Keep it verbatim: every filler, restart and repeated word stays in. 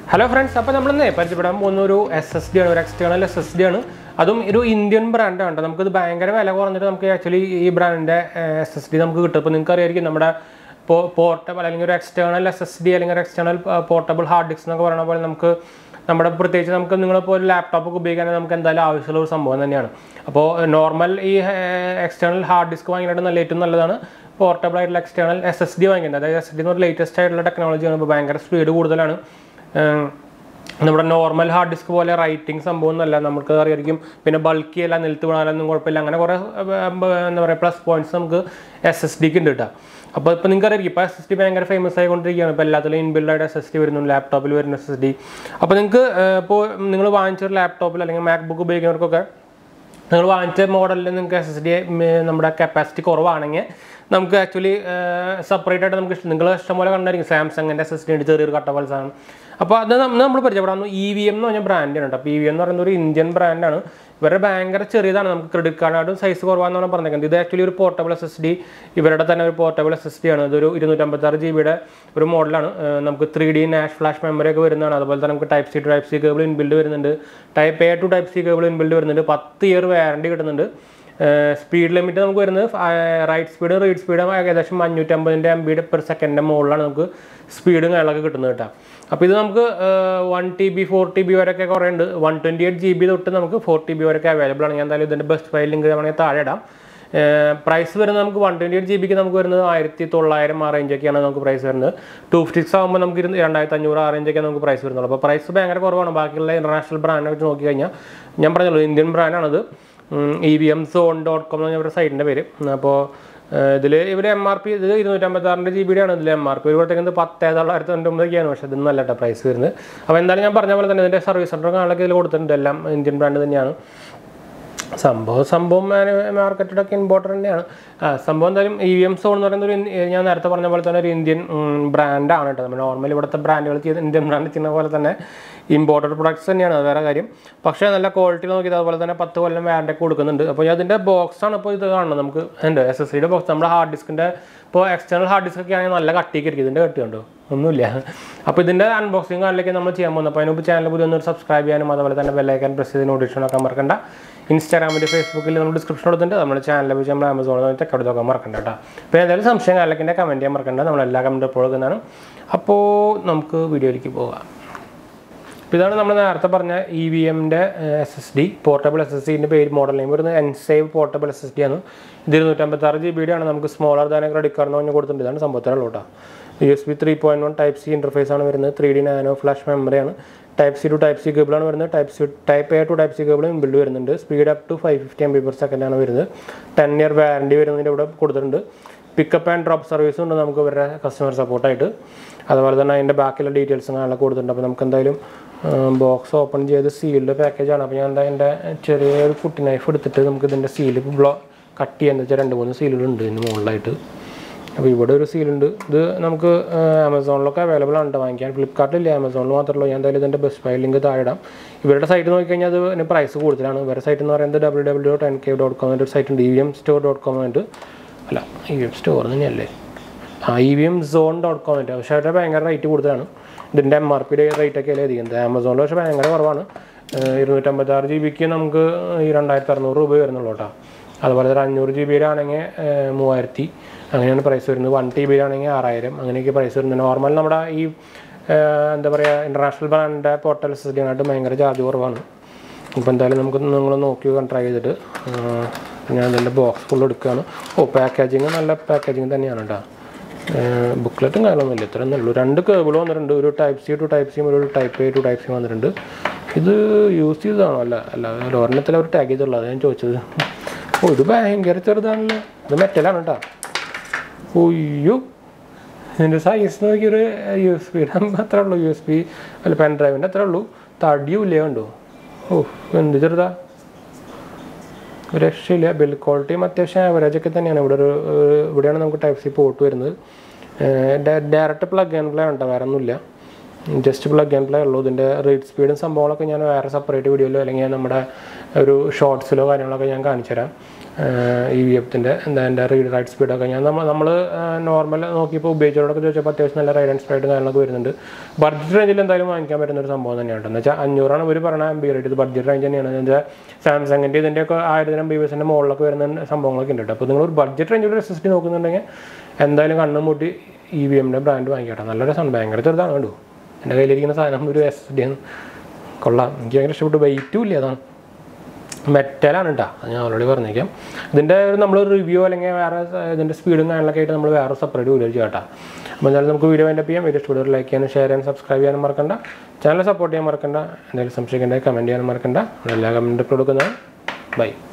Hello friends, now we will use S S D, external S S D. That is an Indian brand. We will actually brand S S D. We will portable external S S D or external portable hard disk. We will use laptop. We will use normal external hard disk. Portable external S S D. S S D is the latest technology. Speed. നമ്മുടെ normal hard disk പോലെ writing സംഭവമൊന്നുമല്ല നമുക്ക് അറിയായിരിക്കും പിന്നെ bulky അല്ല നിലത്ത് വീണാലൊന്നും കുഴപ്പമില്ല അങ്ങനെ കുറേ എന്താ പറയുക പ്ലസ് പോയിന്റ്സ് നമുക്ക് എസ് എസ് ഡിക്ക് ഉണ്ട് കേട്ടോ അപ്പോൾ ഇപ്പോൾ നിങ്ങൾക്ക് അറിയാം ഇപ്പോൾ എസ് എസ് ഡി ഭയങ്കര ഫേമസ് ആയിക്കൊണ്ടിരിക്കുകയാണ് ഇപ്പോൾ എല്ലാത്തിലും ഇൻബിൽഡായിട്ട് എസ് എസ് ഡി വരുന്നു ലാപ്ടോപ്പിൽ വരുന്ന എസ് എസ് ഡി അപ്പോൾ നിങ്ങൾക്ക് ഇപ്പോൾ നിങ്ങൾ വാങ്ങിച്ചൊരു ലാപ്ടോപ്പിൽ അല്ലെങ്കിൽ മാക്ബുക്ക് ഉപയോഗിക്കുന്നവർക്കൊക്കെ നിങ്ങൾ വാങ്ങിച്ച മോഡലിൽ നിങ്ങൾക്ക് എസ് എസ് ഡി നമ്മുടെ കപ്പാസിറ്റി കുറവാണെങ്കിൽ നമുക്ക് ആക്ച്വലി സെപ്പറേറ്റ് ആയിട്ട് നമുക്ക് നിങ്ങൾ ഇഷ്ടംപോലെ കണ്ടായിരിക്കും സാംസങ്ങിൻ്റെ എസ് എസ് ഡി ഉണ്ട് ചെറിയൊരു കട്ട പോലെ സാധനം അപ്പോൾ അത് നമ്മൾ പരിചയപ്പെടാവുന്ന ഇ വി എം എന്ന് പറഞ്ഞ ബ്രാൻഡാണ് കേട്ടോ അപ്പോൾ ഇ വി എം എന്ന് പറയുന്നത് ഒരു ഇന്ത്യൻ ബ്രാൻഡാണ് ഇവരുടെ ഭയങ്കര ചെറിയതാണ് നമുക്ക് ക്രെഡിറ്റ് കാർഡായിട്ടും സൈസ് കുറവാണെന്നാണ് പറഞ്ഞേക്കുന്നത് ഇത് ആക്ച്വലി ഒരു പോർട്ടബിൾ എസ് എസ് ഡി ഇവരുടെ തന്നെ ഒരു പോർട്ടബിൾ എസ് എസ് ഡി ആണ് ഇതൊരു ഇരുന്നൂറ്റമ്പത്താറ് ജി ബിയുടെ ഒരു മോഡലാണ് നമുക്ക് three D NAND flash memory ഒക്കെ വരുന്നതാണ് അതുപോലെ തന്നെ നമുക്ക് type C to type C cable inbuilt വരുന്നുണ്ട് type A to type C cable inbuilt വരുന്നുണ്ട് പത്ത് ഇയർ വാറണ്ടി കിട്ടുന്നുണ്ട് സ്പീഡ് ലിമിറ്റ് നമുക്ക് വരുന്നത് റൈറ്റ് സ്പീഡ് റീഡ് സ്പീഡ് ഏകദേശം അഞ്ഞൂറ്റമ്പതിൻ്റെ എം ബിയുടെ പെർ സെക്കൻഡിൻ്റെ മുകളിലാണ് നമുക്ക് സ്പീഡും കാര്യങ്ങളൊക്കെ കിട്ടുന്നത് കേട്ടോ അപ്പോൾ ഇത് നമുക്ക് one T B four T B വരെയൊക്കെ കുറേ ഉണ്ട് one twenty eight G B തൊട്ട് നമുക്ക് ഫോർ ടി ബി വരെയൊക്കെ അവൈലബിൾ ആണ് ഞാൻ എന്തായാലും ഇതിൻ്റെ ബെസ്റ്റ് ഫയൽ ലിങ്ക് വേണമെങ്കിൽ താഴെ ഇടാം പ്രൈസ് വരുന്നത് നമുക്ക് വൺ ട്വൻറ്റി എയ്റ്റ് ജി ബിക്ക് നമുക്ക് വരുന്നത് ആയിരത്തി തൊള്ളായിരം ആ റേഞ്ചൊക്കെയാണ് നമുക്ക് പ്രൈസ് വരുന്നത് ടു ഫിഫ്റ്റി സിക്സ് ആകുമ്പോൾ നമുക്ക് രണ്ടായിരത്തി അഞ്ഞൂറ് ആ റേഞ്ചൊക്കെ നമുക്ക് പ്രൈസ് വരുന്നുള്ളൂ അപ്പോൾ പ്രൈസ് ഭയങ്കര കുറവാണ് ബാക്കിയുള്ള ഇൻ്റർനാഷണൽ ബ്രാൻഡിനെ വെച്ച് നോക്കി കഴിഞ്ഞാൽ ഞാൻ പറഞ്ഞല്ലോ ഇന്ത്യൻ ബ്രാൻഡാണത് E V M zone dot com എന്ന് പറഞ്ഞ സൈറ്റിൻ്റെ പേര് അപ്പോൾ ഇതിൽ ഇവർ എം ആർ പി ഇത് ഇരുന്നൂറ്റമ്പത്താറിൻ്റെ ജി ബിയുടെ ആണ് ഇതിൽ എം ആർ പി ഒരുപോഴത്തേക്ക് പത്ത് തൊള്ളായിരത്തി തൊണ്ണൂറ്റൊമ്പതൊക്കെയാണ് പക്ഷേ ഇതൊന്നും അല്ല കേട്ടോ പ്രൈസ് വരുന്നത് അപ്പോൾ എന്തായാലും ഞാൻ പറഞ്ഞ പോലെ തന്നെ ഇതിൻ്റെ സർവീസ് സെൻ്ററും കാണാനൊക്കെ ഇതിൽ കൊടുത്തിട്ടുണ്ട് എല്ലാം ഇന്ത്യൻ ബ്രാൻഡ് തന്നെയാണ് സംഭവം സംഭവം മാർക്കറ്റിലൊക്കെ ഇമ്പോർട്ടൻ്റ് തന്നെയാണ് സംഭവം എന്തായാലും ഇ വി എം സോൺ എന്ന് പറയുന്നത് ഒരു ഞാൻ നേരത്തെ പറഞ്ഞ പോലെ തന്നെ ഒരു ഇന്ത്യൻ ബ്രാൻഡാണ് കേട്ടോ നമ്മൾ നോർമലി ഇവിടുത്തെ ബ്രാൻഡുകൾ ചെയ്ത് ഇന്ത്യൻ ബ്രാൻഡ് ചെയ്യുന്ന പോലെ തന്നെ ഇമ്പോർട്ടഡ് പ്രൊഡക്ട്സ് തന്നെയാണ് അത് വേറെ കാര്യം പക്ഷേ നല്ല ക്വാളിറ്റി നോക്കിയത് അതുപോലെ തന്നെ പത്ത് കൊല്ലം വാറണ്ടി ഒക്കെ കൊടുക്കുന്നുണ്ട് അപ്പോൾ ഞാൻ അതിൻ്റെ ബോക്സാണ് ഇപ്പോൾ ഇത് കാണുന്നത് നമുക്ക് ഉണ്ട് എസ് എസ് ഡിയുടെ ബോക്സ് നമ്മുടെ ഹാർഡ് ഡിസ്കിൻ്റെ ഇപ്പോൾ എക്സ്റ്റേണൽ ഹാർഡ് ഡിസ്ക് ഒക്കെ ആണെങ്കിൽ നല്ല കട്ടിയൊക്കെ ഇതിൻ്റെ കട്ടി ഉണ്ടോ ഒന്നുമില്ല അപ്പോൾ ഇതിൻ്റെ അൺബോക്സിങ് കാര്യങ്ങളൊക്കെ നമ്മൾ ചെയ്യാൻ പോകുന്നത് അപ്പോൾ അതിനുമ്പോൾ ചാനൽ പുതിയ ഒന്ന് സബ്സ്ക്രൈബ് ചെയ്യാനും അതുപോലെ തന്നെ ബെല്ലൈക്കൻ പ്രസ് ചെയ്ത് നോട്ടിഫിക്കേഷൻ ഒക്കെ മറക്കണ്ട ഇൻസ്റ്റാഗ്രാമിൽ ഫേസ്ബുക്കിൽ നമ്മൾ ഡിസ്ക്രിപ്ഷൻ കൊടുത്തിട്ടുണ്ട് നമ്മുടെ ചാനലിൽ വെച്ച് നമ്മൾ ആമസോണിൽ ചെക്കൗട്ട് നോക്കാൻ മറക്കണ്ട കേട്ടോ അപ്പോൾ ഏതായാലും സംശയം കാര്യങ്ങളൊക്കെ കമൻറ്റ് ചെയ്യാൻ മറക്കണ്ട നമ്മളെല്ലാ കമൻറ്റും ഇപ്പോൾ കൊടുക്കുന്നതാണ് അപ്പോൾ നമുക്ക് വീഡിയോയിലേക്ക് പോകാം അപ്പോൾ ഇതാണ് നമ്മൾ നേരത്തെ പറഞ്ഞ ഇ വി എമ്മിൻ്റെ S S D portable S S ഡിൻ്റെ പേര് മോഡൽ നെയിം വരുന്നത് Ensave portable S S D ആണ് ഇത് ഇരുന്നൂറ്റമ്പത്താറ് ജി ബിയുടെ ആണ് നമുക്ക് സ്മോളർ ദാൻ ക്രെഡിറ്റ് കാർഡ് എന്ന് പറഞ്ഞ് കൊടുത്തിട്ടുണ്ട് ഇതാണ് സംഭവത്തിലുള്ള കേട്ടോ U S B three point one type C interface ആണ് വരുന്നത് ത്രീ ഡി നാനോ ഫ്ലാഷ് മെമ്മറിയാണ് type C to type C കേബിളാണ് വരുന്നത് type C type A to type C cable inbuilt വരുന്നുണ്ട് speed up to five fifty M B per second ആണ് വരുന്നത് ten year warranty വരുന്നതിൻ്റെ ഇവിടെ കൊടുത്തിട്ടുണ്ട് പിക്കപ്പ് ആൻഡ് ഡ്രോപ്പ് സർവീസും ഉണ്ട് നമുക്ക് ഇവരുടെ കസ്റ്റമർ സപ്പോർട്ടായിട്ട് അതുപോലെ തന്നെ അതിൻ്റെ ബാക്കിയുള്ള ഡീറ്റെയിൽസും കാര്യങ്ങളൊക്കെ കൊടുത്തിട്ടുണ്ട് അപ്പോൾ നമുക്ക് എന്തായാലും ബോക്സ് ഓപ്പൺ ചെയ്ത് സീൽഡ് പാക്കേജാണ് അപ്പോൾ ഞാൻ എന്താ എൻ്റെ ചെറിയൊരു കുട്ടി നൈഫ് എടുത്തിട്ട് നമുക്ക് ഇതിൻ്റെ സീല് ബ്ലോ കട്ട് ചെയ്യാന്ന് വെച്ചാൽ രണ്ട് മൂന്ന് സീലുകളുണ്ട് ഇതിന് മുകളിലായിട്ട് അപ്പോൾ ഇവിടെ ഒരു സീലുണ്ട് ഇത് നമുക്ക് ആമസോണിലൊക്കെ അവൈലബിൾ ആണ് വാങ്ങിക്കാൻ ഫ്ലിപ്കാർട്ടിലില്ല ആമസോണിൽ മാത്രമല്ല ഞാൻ എന്തായാലും ഇതിൻ്റെ ബെസ്റ്റ് ഫയൽ ലിങ്ക് താഴെ ഇടാം ഇവരുടെ സൈറ്റ് നോക്കിക്കഴിഞ്ഞാൽ അതിന് പ്രൈസ് കൂടുതലാണ് ഇവരുടെ സൈറ്റ് എന്ന് പറയുന്നത് W W dot N K dot com ഒരു സൈറ്റ് ഉണ്ട് E V M store dot com ആയിട്ട് അല്ല ഇ വി എം സ്റ്റോർ തന്നെയല്ലേ ആ E V M zone dot com ആയിട്ട് പക്ഷേ അവരുടെ ഭയങ്കര റേറ്റ് കൂടുതലാണ് ഇതിൻ്റെ എം ആർ പിയുടെ റേറ്റൊക്കെ അല്ലേ അധികം ആമസോണിൽ പക്ഷേ ഭയങ്കര കുറവാണ് ഇരുന്നൂറ്റമ്പത്താറ് ജി ബിക്ക് നമുക്ക് ഈ രണ്ടായിരത്തി അറുന്നൂറ് രൂപ വരുന്നുള്ളൂ കേട്ടോ അതുപോലെ തന്നെ അഞ്ഞൂറ് ജി ബിയുടെ ആണെങ്കിൽ മൂവായിരത്തി അങ്ങനെയാണ് പ്രൈസ് വരുന്നത് വൺ ടി ബിയുടെ ആണെങ്കിൽ ആറായിരം അങ്ങനെയൊക്കെ പ്രൈസ് വരുന്നത് നോർമൽ നമ്മുടെ ഈ എന്താ പറയുക ഇൻ്റർനാഷണൽ ബ്രാൻഡിൻ്റെ പോർട്ടൽ എസ് എസ് ഡി ആയിട്ട് ഭയങ്കര ചാർജ് കുറവാണ് ഇപ്പോൾ എന്തായാലും നമുക്ക് നിങ്ങൾ നോക്കി ട്രൈ ചെയ്തിട്ട് ഞാൻ അതിൻ്റെ ബോക്സ് ഫുൾ എടുക്കുകയാണ് ഓ പാക്കേജിങ് നല്ല പാക്കേജിങ് തന്നെയാണ് കേട്ടോ ബുക്ക്ലെറ്റും കാര്യമൊന്നുമില്ല ഇത്ര ഉള്ളൂ രണ്ട് കേബിൾ വന്നിട്ടുണ്ട് ഒരു ടൈപ്പ് സി ടു ടൈപ്പ് സിയും ഒരു type A to type C വന്നിട്ടുണ്ട് ഇത് യൂസ് ചെയ്തതാണോ അല്ല അല്ല ഒരെണ്ണത്തിൽ അവർ ടാഗ് ചെയ്തുള്ളത് ഞാൻ ചോദിച്ചത് ഓ ഇത് ഭയങ്കര ചെറുതാണല്ലോ ഇത് മെറ്റലാണ് കേട്ടോ ഓയ്യോ ഇതിൻ്റെ സൈസ് നോക്കിയൊരു യു എസ് ബിയുടെ അത്രേ ഉള്ളൂ യു എസ് ബി അല്ല പെൻ ഡ്രൈവിൻ്റെ അത്രേ ഉള്ളൂ തടിയും ഇല്ലേ കണ്ടോ ഓ എന്ത് ചെറുതാ ഒരു രക്ഷയില്ല ബിൽ ക്വാളിറ്റിയും അത്യാവശ്യം ആവറേജൊക്കെ തന്നെയാണ് ഇവിടെ ഒരു ഇവിടെയാണ് നമുക്ക് ടൈപ്പ് സി പോർട്ട് വരുന്നത് ഡയറക്റ്റ് പ്ലഗ് ആൻഡ് പ്ലേ ഉണ്ടോ വേറെ ഒന്നുമില്ല ജസ്റ്റ് പ്ലഗ് ആൻഡ് പ്ലേ ഉള്ളൂ ഇതിൻ്റെ റീഡ് സ്പീഡും സംഭവങ്ങളൊക്കെ ഞാൻ വേറെ സെപ്പറേറ്റ് വീഡിയോയിലോ അല്ലെങ്കിൽ നമ്മുടെ ഒരു ഷോർട്സിലോ കാര്യങ്ങളൊക്കെ ഞാൻ കാണിച്ചു തരാം ഇ വി എഫിൻ്റെ എന്താ എൻ്റെ റീഡ് റൈറ്റ് സ്പീഡൊക്കെ ഞാൻ നമ്മൾ നമ്മൾ നോർമൽ നോക്കിയപ്പോൾ ഉപയോഗിച്ചവരോടൊക്കെ ചോദിച്ചപ്പോൾ അത്യാവശ്യം നല്ല റൈഡ് ആൻഡ് സ്പീഡ് കാര്യങ്ങളൊക്കെ വരുന്നുണ്ട്. ബഡ്ജറ്റ് റേഞ്ചിൽ എന്തായാലും വാങ്ങിക്കാൻ പറ്റുന്ന ഒരു സംഭവം തന്നെയാണ്. എന്ന് വെച്ചാൽ അഞ്ഞൂറാണ് ഇവർ പറഞ്ഞ എം ബി റേറ്റ്, ഇത് ബഡ്ജറ്റ് റേഞ്ച് തന്നെയാണ്. എന്ന് വെച്ചാൽ സാംസങ്ങിൻ്റെ ഇതിൻ്റെയൊക്കെ ആയിരത്തിന് എം ബി ബിസിൻ്റെ മുകളിലൊക്കെ വരുന്ന സംഭവങ്ങളൊക്കെ ഉണ്ട്. അപ്പോൾ നിങ്ങൾ ഒരു ബഡ്ജറ്റ് റേഞ്ചിൽ ഒരു എസ് എസ് ഡി നോക്കുന്നുണ്ടെങ്കിൽ എന്തായാലും കണ്ണും മുട്ടി ഇ വി എമ്മിൻ്റെ ബ്രാൻഡ് വാങ്ങിക്കട്ടെ. നല്ല രസമാണ്, ഭയങ്കര ചെറുതാണ് കണ്ടു. എൻ്റെ കയ്യിലിരിക്കുന്ന സാധനം ഒരു എസ് എസ് ഡി ആണ്, കൊള്ളാം, എനിക്ക് ഭയങ്കര ഇഷ്ടപ്പെട്ടു. വെയിറ്റും ഇല്ല, അതാണ് മെറ്റലാണ് കേട്ടോ, അത് ഞാൻ ഓൾറെഡി പറഞ്ഞേക്കാം. ഇതിൻ്റെ നമ്മൾ റിവ്യൂ അല്ലെങ്കിൽ വേറെ ഇതിൻ്റെ സ്പീഡും കാര്യങ്ങളൊക്കെ ആയിട്ട് നമ്മൾ വേറെ സെപ്പറേറ്റ് വീഡിയോ ചെയ്യാം കേട്ടോ. അപ്പോൾ എന്തായാലും നമുക്ക് വീഡിയോ വൈൻഡപ്പ് ചെയ്യാം. വീഡിയോ ഇഷ്ടപ്പെട്ടവർ ലൈക്ക് ചെയ്യാനും ഷെയർ ചെയ്യാനും സബ്സ്ക്രൈബ് ചെയ്യാനും മറക്കണ്ട. ചാനൽ സപ്പോർട്ട് ചെയ്യാൻ മറക്കണ്ട. എന്തെങ്കിലും സംശയിക്കേണ്ട കമൻറ്റ് ചെയ്യാനും മറക്കണ്ട. എല്ലാ കമൻറ്റ് കൊടുക്കുന്നത്. ബൈ.